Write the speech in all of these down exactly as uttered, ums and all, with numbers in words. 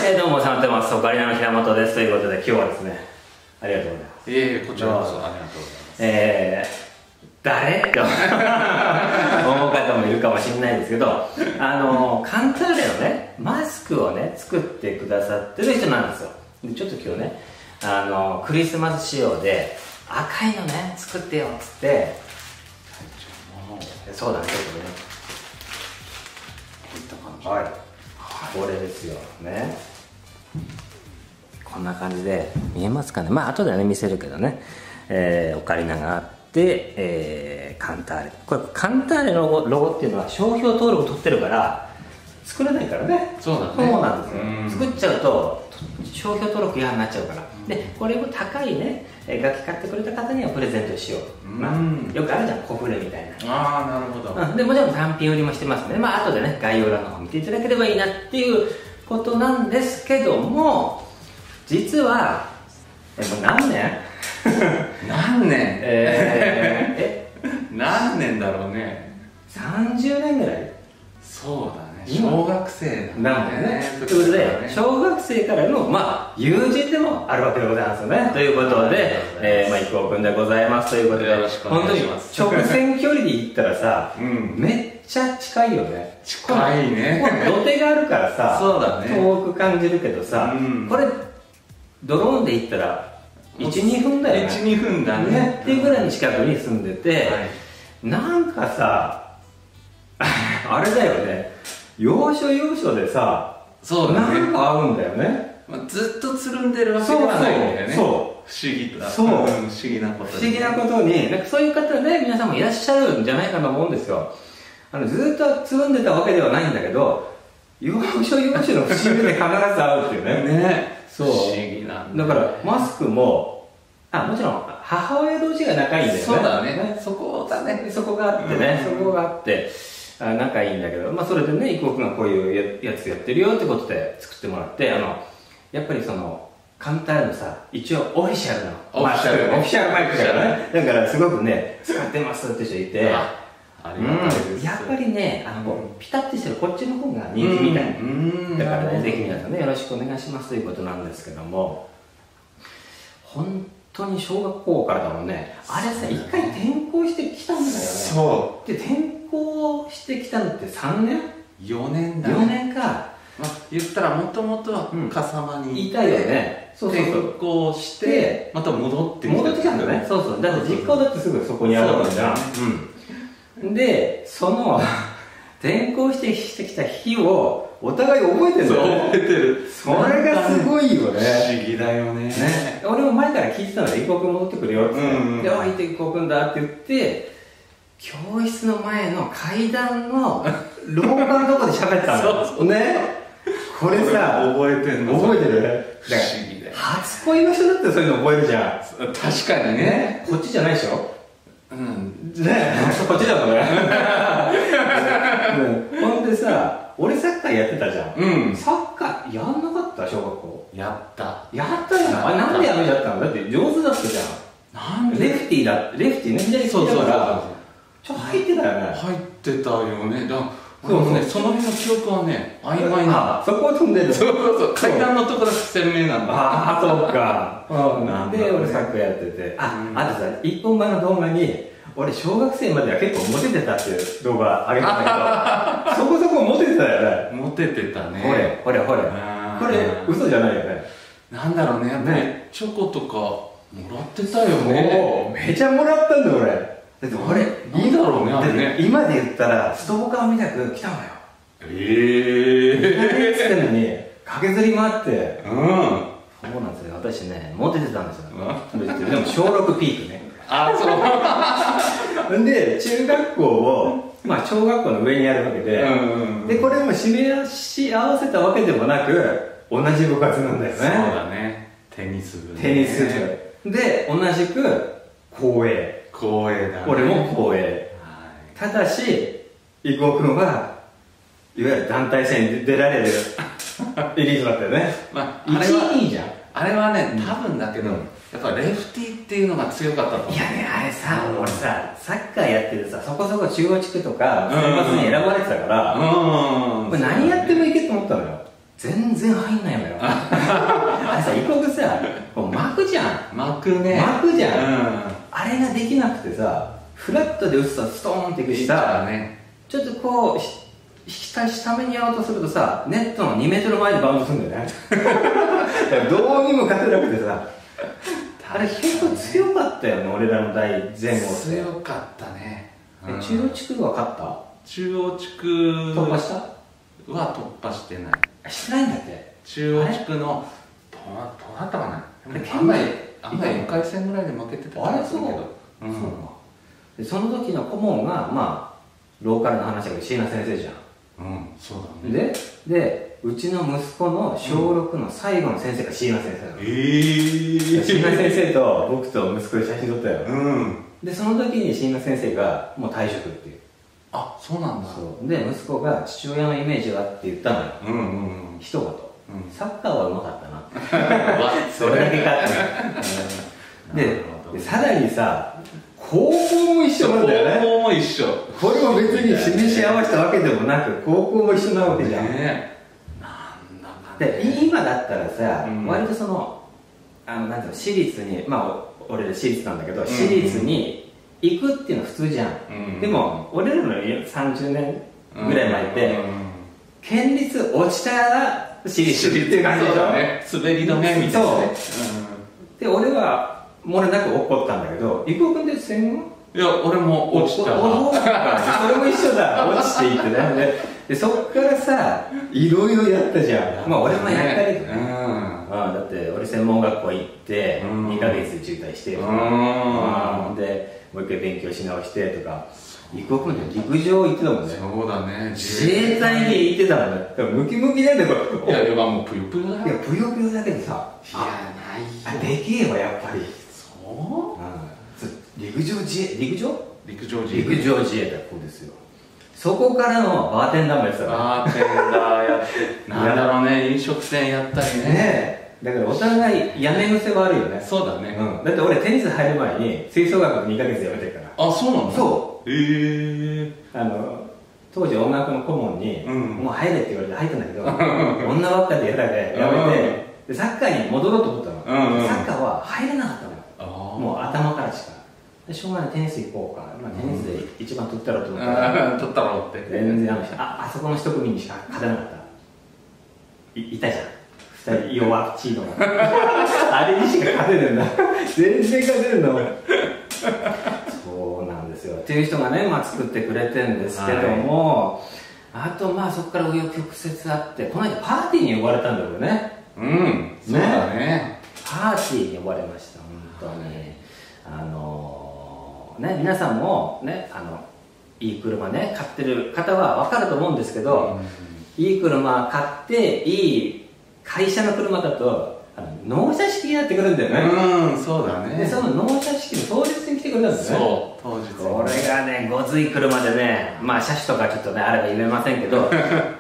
えー、どうもお世話になってます。オカリナの平本です。ということで今日はですね、ありがとうございます。 いえいえ、こちらこそありがとうございます。 えー、誰って思う方もいるかもしれないですけど、あのカンターレのねマスクをね作ってくださってる人なんですよ。でちょっと今日ね、あのクリスマス仕様で赤いのね作ってよっつって、そうだね、ちょっとねこういった感じ、はい、これですよね。こんな感じで見えますかね。まあ後でね見せるけどね、えー、オカリナがあって、えー、カンターレ、これカンターレのロゴ、ロゴっていうのは商標登録取ってるから作れないからね。 そうだね、 そうなんですよ。作っちゃうと商標登録違反になっちゃうから、でこれを高いね楽器買ってくれた方にはプレゼントしよう、まあ、よくあるじゃん、コフレみたいな。 ああ、なるほど、 うん、でもちろん単品売りもしてますね。まあ後でね概要欄の方見ていただければいいなっていうことなんですけども、実はえもう何年何年えー、え何年だろうね。 さんじゅうねんぐらい。 そうだね、小学生なんだよね。ということで小学生からのまあ友人でもあるわけでございますよね。ということで、えー、まあ郁夫君でございますということで、本当に直線距離で行ったらさ、うん、めっちゃ近いよね。 近いね。 土手があるからさ、 そうだね、 遠く感じるけどさ、うん、これドローンで行ったらいち、にふんだよね。 いち、にふんだね。 ねっていうぐらいに近くに住んでて、はい、なんかさあれだよね、要所要所でさ、 そうだね、 なんか合うんだよね。 まあ、ずっとつるんでるわけではないんだよね。そうそう、不思議だ、そう、不思議なこと、ね、 不思議なことに、なんかそういう方ね、皆さんもいらっしゃるんじゃないかと思うんですよ。あのずっとつるんでたわけではないんだけど、要所要所の節目で必ず会うっていうね。 ね、 そう、 不思議なんだ、ね、 だからマスクも、あ、もちろん母親同士が仲いいんだよね。 そうだね、ね、そこだね、 そこがあってね、うん、そこがあってあ仲いいんだけど、まあそれでね、郁夫君がこういうやつやってるよってことで作ってもらって、あのやっぱりそのカンターレのさ、一応オフィシャルなオフィシャル、 オフィシャルマイクだからね、だからすごくね使ってますって人いて、 ありがたいです、 うん、やっぱりね、あの、うん、ピタッとしてるこっちの方が人気みたい、うん、だからね、ぜひ皆さんねよろしくお願いしますということなんですけども、本当に小学校からだもんね。あれさ、一回転校してきたんだよね。 そう。 で、転校してきたのってさんねん ? よ 年だね。 よねんか。 まあ、言ったらもともとは笠間にいたよね。 そうそうそう。転校して、また戻ってきた。 戻ってきたんだね。そうそう。だって実家だってすぐそこにあるわけじゃん。うん。で、その、転校してきた日をお互い覚えてるんだよね。 覚えてる。 それがすごいよね。 不思議だよね。 ね。俺も前から聞いてたので、郁夫君戻ってくるよって。で、あ、いて郁夫君だって言って、教室の前の階段の廊下のとこで喋ったの。そう。ね。これさ、 覚えてんの。 覚えてる。 不思議だよ。 初恋の人だってそういうの覚えるじゃん。 確かにね。 こっちじゃないでしょ。 うん。 ね。こっちだもんね。ほんでさ、俺サッカーやってたじゃん。うん。サッカーやんなかった？小学校。 やった。 やったじゃん。あれなんでやめちゃったの？だって上手だったじゃん。なんで？レフティーだ。レフティーね、左利きだから。ちょっと入ってたよね。 入ってたよね。だそうね、その辺の記憶はね、曖昧な。 そこを飛んでる。 そうそうそう。階段のところが鮮明なんだ。 ああ、そうか。で、俺サッカーやってて。あ、あとさ、一本前の動画に、俺小学生までは結構モテてたっていう動画あげたんだけど、そこそこモテてたよね。 モテてたね。 ほれ、ほれ、ほれ。これ、嘘じゃないよね。 なんだろうね、やっぱりチョコとかもらってたよね。 めちゃもらったんだよ、俺。だって俺、 いいだろうね、あれね。 今で言ったら、ストボカーみたく来たのよ。 ええー。つってのに、駆けずり回って。 うん。 そうなんですよ、私ね、モテてたんですよ。でも、小ろくピークね。 あ、そう。 で、中学校を、まあ、小学校の上にあるわけで、で、これも示し合わせたわけでもなく、同じ部活なんだよね。そうだね。テニス部ね。 テニス部。で、同じく、公営。 公営だね。 俺も公営。ただし、郁夫君は、いわゆる団体戦に出られるエリートだったよね。まあ、あれはいいじゃん。 あれはね、多分だけど、やっぱレフティーっていうのが強かったと思う。 いやね、あれさ、俺さ、サッカーやってるさ、そこそこ中央地区とか選抜に選ばれてたから、これ何やってもいけと思ったのよ。 全然入んないのよあれさ、異国さ、こう巻くじゃん。 巻くね。 巻くじゃん、 うん、 あれができなくてさ、フラットで打つとストーンっていくしさ、 ね、 ちょっとこう下下目にやろうとするとさ、ネットのにメートル前でバウンドするんだよねどうにも勝てなくてさあれ結構強かったよね、俺らの代前後って。 強かったね。 え、中央地区は勝った？ 中央地区突破したは突破してない。 してないんだって。 中央地区のどうだったかな。案外案外よんかい戦ぐらいで負けてた。 あれそう。うん、そうか。でその時の顧問がまあローカルな話だけど椎名先生じゃん。 うん、そうだね。 ででうちの息子の小ろくの最後の先生が椎名先生なの。 ええ。 椎名先生と僕と息子で写真撮ったよ。 うん。 でその時に椎名先生がもう退職っていう。 あ、そうなんだ。 そうで息子が父親のイメージはって言ったのよ。 うんうんうん。 一言。うん、サッカーはうまかったな。 それだけかって。 ででさらにさ。高校も一緒なんだよね。 高校も一緒。 これも別に示し合わせたわけでもなく、高校も一緒なわけじゃん。 ね、なんだかね。で、今だったらさ、うん、割とその、あの、なんていうの、私立に、まあ、俺私立なんだけど、私立に行くっていうのは普通じゃん。うん、でも、俺らのさんじゅうねんぐらい前って、県立落ちたら私立っていう感じでしょ。 ね、滑り止めみたいなね。 で、俺は、漏れなく怒ったんだけど、伊藤君って専門？ いや、俺も落ちた。それも一緒だ、落ちていってね。で、そっからさ、いろいろやったじゃん。まあ、俺もやったけどね。だって、俺専門学校行って、にかげつで中退してとか、で、もう一回勉強し直してとか、伊藤君って陸上行ってたもんね。 そうだね。 自衛隊に行ってたもんね。ムキムキなんだよ、 これ。いや、いや、もうぷよぷよだよ。 いや、ぷよぷよだけどさ、 いや、ないよ。でけえわ、やっぱり。 そう、 うん、陸上自衛陸上陸上自衛陸上自衛隊、こうですよ。そこからのバーテンダーもやってたから。 バーテンダーやってなんだろうね、飲食店やったりね。 ねえ、だからお互いやめ癖はあるよね。 そうだね、 うん、だって俺テニス入る前に吹奏楽にかげつやめてるから。 あ、そうなんだ。 そうへえー、 あの当時音楽の顧問に、うん、もう入れって言われて入ったんだけど女ばっかりでやられてやめて、でサッカーに戻ろうと思ったの、うんうん、サッカーは入れなかったのよ。もう頭からしか。でしょうがない、テニス行こうか、まあ、テニスで一番取ったろうと思ったら取ったろうって全然あのああそこの一組にしか勝てなかった い, いたじゃんふたり弱っちいのがあれにしか勝てるんだ全然勝てるんだもんそうなんですよっていう人がね、まあ、作ってくれてるんですけども、はい、あとまあそこから紆余曲折あって、この間パーティーに呼ばれたんだよね。 うんそうだね、 パーティーに呼ばれました。本当にあのー、ね、皆さんもね、あのいい車ね買ってる方は分かると思うんですけど、うん、いい車買っていい会社の車だとあの納車式になってくるんだよね。 うん、そうだね。 でその納車式の当日に来てくれたんですね。 そう、当日。 これがね、ごつい車でね、まあ車種とかちょっとねあれば言えませんけどは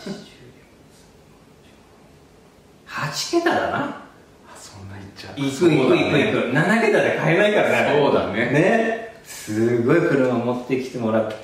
ちけただな。行く行く行く行くななけたで買えないからね。そうだね。 ね、すごい車持ってきてもらって、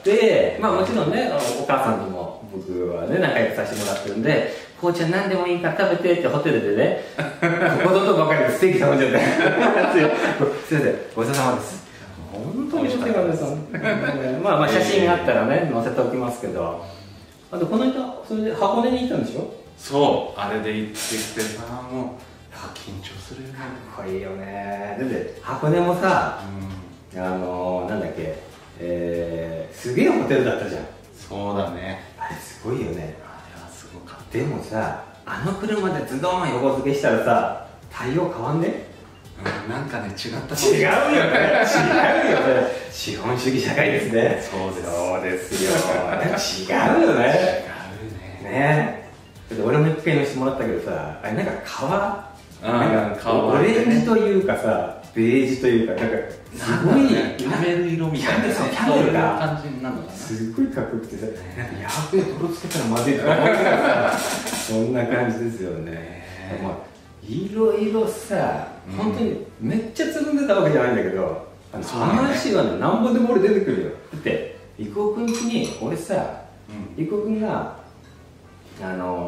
まあもちろんね、お母さんとも僕はね仲良くさせてもらってるんで、こうちゃん何でもいいから食べてってホテルでねここぞとばかりでステーキ頼んじゃってすいません、ごちそうさまです。本当にお手軽です。まあまあ写真があったらね載せておきますけど、あとこの間それで箱根に行ったんでしょ。 そう、あれで行ってきてさ、もう緊張するよね。 かっこいいよね。だって箱根もさ、うん、あのー、なんだっけ、えー、すげえホテルだったじゃん。 そうだね。 あれすごいよね。 あれはすごかった。 でもさ、あの車でズドン横付けしたらさ、対応変わんね。 うん、なんかね、違った。 違うよね。違うよね。資本主義社会ですね。 そうです。 そうですよ。違うよね。 違うね。 ね。俺も一回乗せてもらったけどさ、あれなんか革、なんかオレンジというかさ、ベージュというか、なんかすごいキャメル色みたいな、 キャメルが感じになるのかな。 すごいかっこよくてさ、やべえ泥つけたらまずいとか思ってたらさ、そんな感じですよね。まあいろいろさ、本当にめっちゃつるんでたわけじゃないんだけど、話はね、なんぼでも俺出てくるよ。だって伊藤君に俺さ、伊藤君があのー、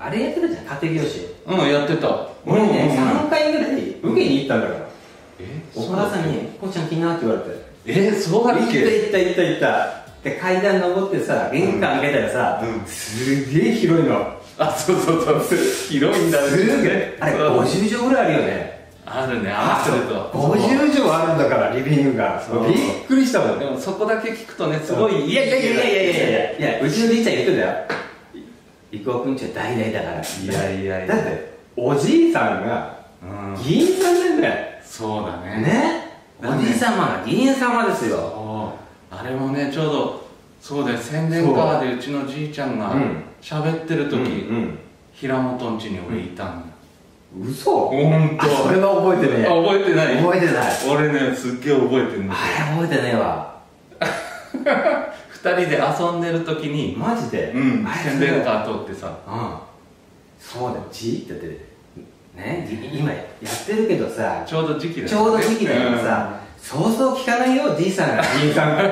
あれやってたじゃん、家庭教師。 うんやってた。 俺ね、 うんうんさんかいぐらい受けに行ったんだから。 えお母さんに「こうちゃん気にな」って言われて。 えそうだっけ。 行った行った行った行った。で階段登ってさ、玄関開けたらさ、 うんすげえ広いの。 あそうそうそう広いんだね。 すげえあれごじゅうじょうぐらいあるよね。 あるね、合わせるとごじゅうじょうあるんだからリビングが。びっくりしたもん。 でもそこだけ聞くとね、すごいいやいやいやいやいやいやいや、うちのじいちゃん言ってたよ。郁夫君ちは代々だから。 いやいやいや、 だっておじいさんが議員さんなんだよ。 そうだね。 ね、おじい様が議員様ですよ。 あれもね、ちょうどそうだよ、宣伝カーでうちのじいちゃんが喋ってる時、平本ん家に俺いたんだ。 嘘？ ほんと。 それは覚えてねえ。 覚えてない？ 覚えてない。 俺ね、すっげえ覚えてるんだ。 あれ覚えてねえわ。 二人で遊んでる時に、 マジで？ うん、宣伝カー通ってさ。 うん。そうだよ、じーってやってね、今やってるけどさ、 ちょうど時期だよね。 ちょうど時期だけどさ、そうそう聞かないよ、じいさんが議員さんが。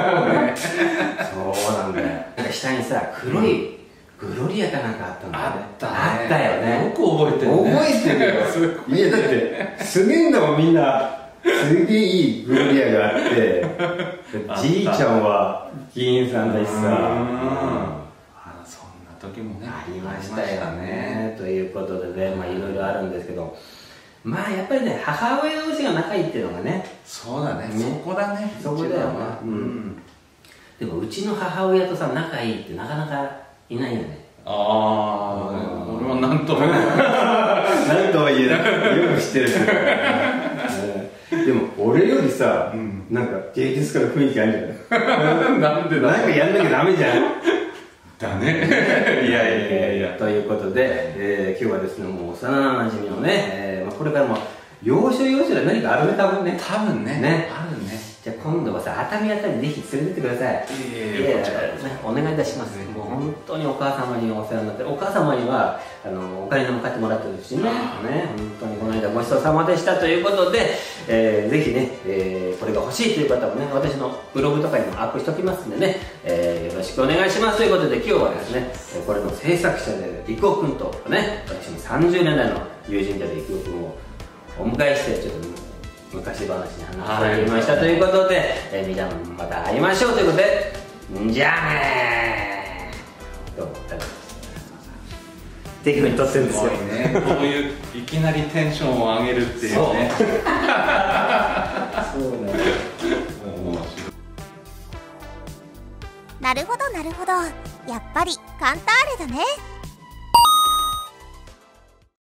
そうなんだよ。なんか下にさ、黒いグロリアかなんかあったんだよね。 あったね。 あったよね。 よく覚えてるね。 覚えてるよ。いやだってすげえんだもん、みんな。すげえいいグロリアがあってじいちゃんは議員さんだしさ、 そんな時もねありましたよね。ということでね、まあいろいろあるんですけど、まあやっぱりね、母親同士が仲いいっていうのがね。 そうだね、そこだね。 そこだよね。うん。でもうちの母親とさ仲いいってなかなかいないよね。 ああ、俺は何とも何とは言えない。よく知ってるけど。でも俺よりさ、なんか芸術家の雰囲気あるじゃない。 なんでだ。 なんかやんなきゃダメじゃん。 だね。いやいやいや。 ということで、えー、今日はですね、もう幼なじみのね、えーまあ、これからも要所要所で何かあるね、多分ね。 多分ね。 ね。 あるね。 じゃあ今度はさ、熱海あたりぜひ連れてってください。 いやいや、 お願いいたします。もう本当にお母様にお世話になってる。お母様にはあのお金でも買ってもらってるしね。ね、本当にこの間ごちそうさまでしたということで、えー、ぜひね、えー、これが欲しいという方もね、私のブログとかにもアップしておきますんでね、えー、よろしくお願いしますということで、今日はですね、これの制作者で郁夫君とね、私もさんじゅうねんだいの友人である郁夫君をお迎えして、ちょっと昔話に話してみましたということで、えー、皆さんまた会いましょうということで、じゃあねー。どうもっていうふうに撮ってるんですよ。 すごいね。こういういきなりテンションを上げるっていうね。そうね。 なるほどなるほど、やっぱりカンターレだね。